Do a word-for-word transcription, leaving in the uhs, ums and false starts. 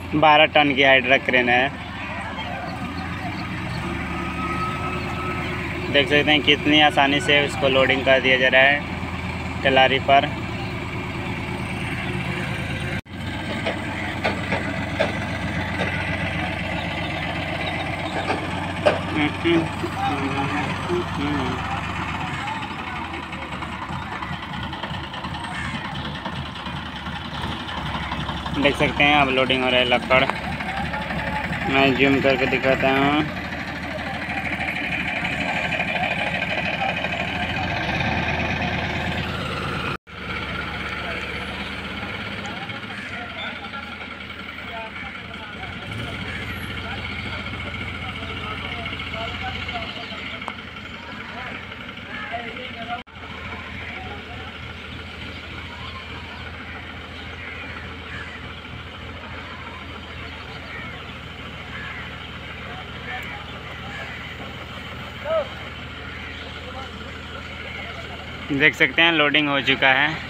बारह टन की hydra crane है। देख सकते हैं कितनी आसानी से उसको लोडिंग कर दिया जा रहा है टेलारी पर। देख सकते हैं अब लोडिंग हो रहा है लक्कड़। मैं जूम करके दिखाता हूँ। देख सकते हैं लोडिंग हो चुका है।